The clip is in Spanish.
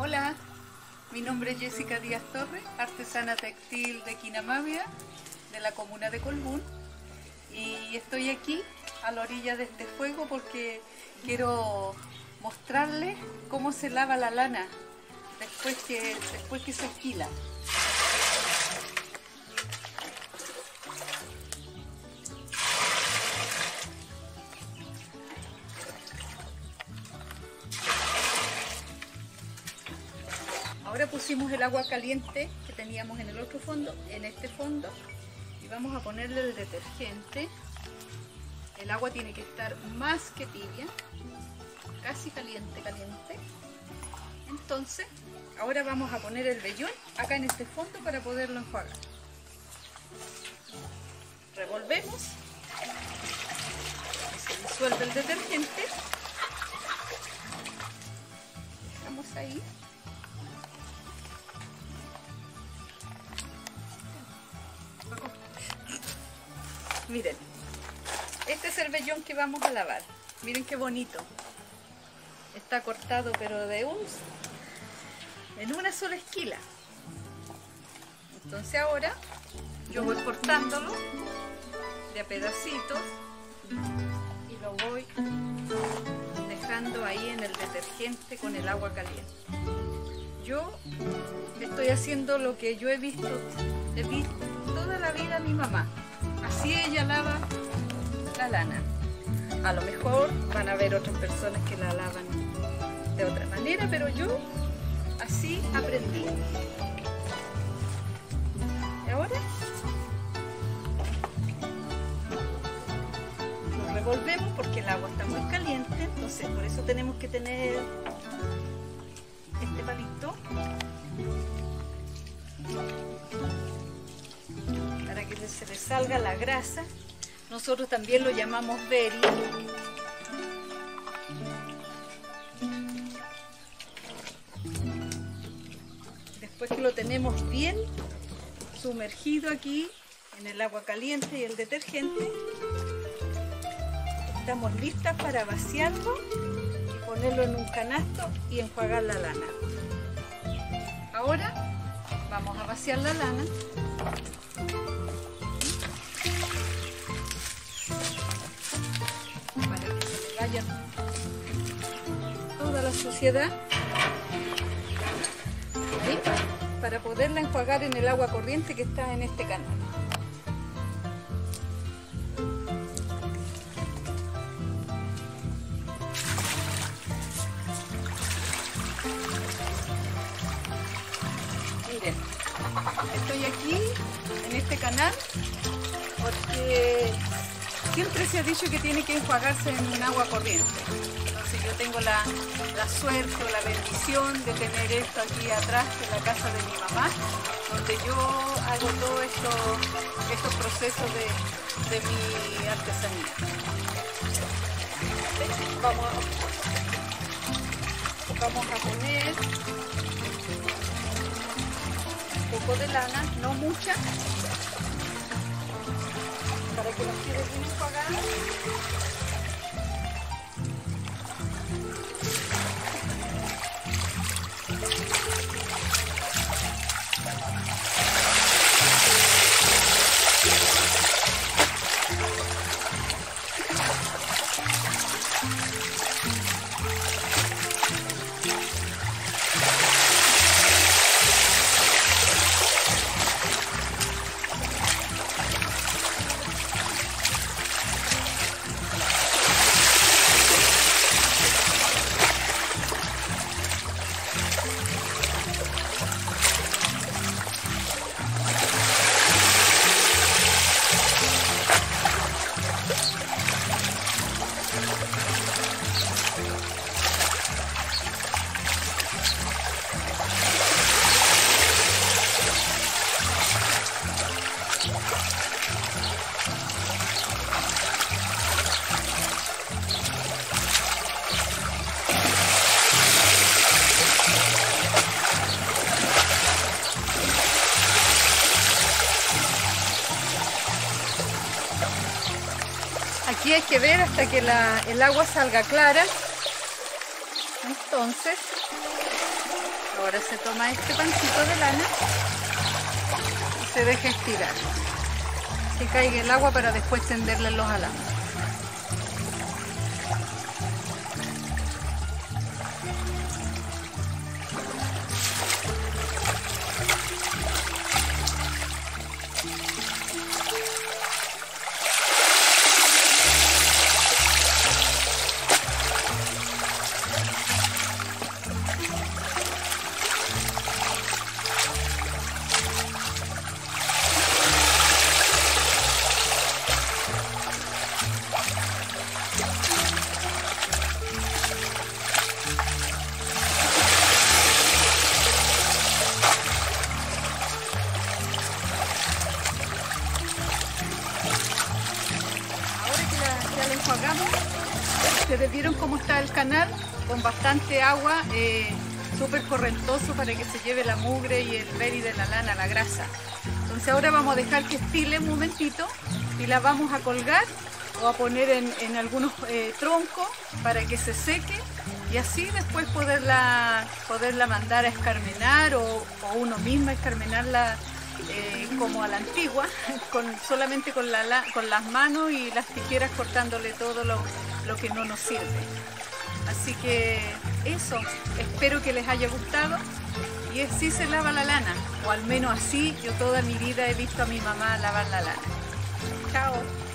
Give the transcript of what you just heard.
Hola, mi nombre es Jessica Díaz Torres, artesana textil de Quinamávida, de la comuna de Colbún, y estoy aquí a la orilla de este fuego porque quiero mostrarles cómo se lava la lana después que se esquila. Ahora pusimos el agua caliente que teníamos en el otro fondo, en este fondo, y vamos a ponerle el detergente. El agua tiene que estar más que tibia, casi caliente. Entonces, ahora vamos a poner el vellón acá en este fondo para poderlo enjuagar. Revolvemos, y se disuelve el detergente. Dejamos ahí. Miren, este es el vellón que vamos a lavar. Miren qué bonito. Está cortado pero en una sola esquila. Entonces ahora yo voy cortándolo de a pedacitos y lo voy dejando ahí en el detergente con el agua caliente. Yo estoy haciendo lo que yo he visto toda la vida a mi mamá. Así ella lava la lana. A lo mejor van a haber otras personas que la lavan de otra manera, pero yo así aprendí. Y ahora lo revolvemos porque el agua está muy caliente, entonces por eso tenemos que tener este palito para que se le salga la grasa. Nosotros también lo llamamos beri. Después que lo tenemos bien sumergido aquí en el agua caliente y el detergente, estamos listas para vaciarlo y ponerlo en un canasto y enjuagar la lana. Ahora vamos a vaciar la lana. Para que se vaya toda la suciedad. ¿Sí? Para poderla enjuagar en el agua corriente que está en este canal. Miren, estoy aquí en este canal porque siempre se ha dicho que tiene que enjuagarse en agua corriente. Entonces yo tengo la suerte o la bendición de tener esto aquí atrás de la casa de mi mamá, donde yo hago todos estos procesos de mi artesanía. Vamos a poner un poco de lana, no mucha, para que nos quede bien enjuagada. Aquí hay que ver hasta que el agua salga clara Entonces, ahora se toma este pancito de lana y se deja estirar. Que caiga el agua para después tenderle los alambres. Enjuagamos. Ustedes vieron cómo está el canal, con bastante agua, súper correntoso para que se lleve la mugre y el berry de la lana, la grasa. Entonces ahora vamos a dejar que estile un momentito y la vamos a colgar o a poner en algunos troncos para que se seque y así después poderla mandar a escarmenar o uno mismo escarmenarla como a la antigua, solamente con las manos y las tijeras cortándole todo lo que no nos sirve. Así que eso, espero que les haya gustado y así se lava la lana, o al menos así yo toda mi vida he visto a mi mamá lavar la lana. Chao.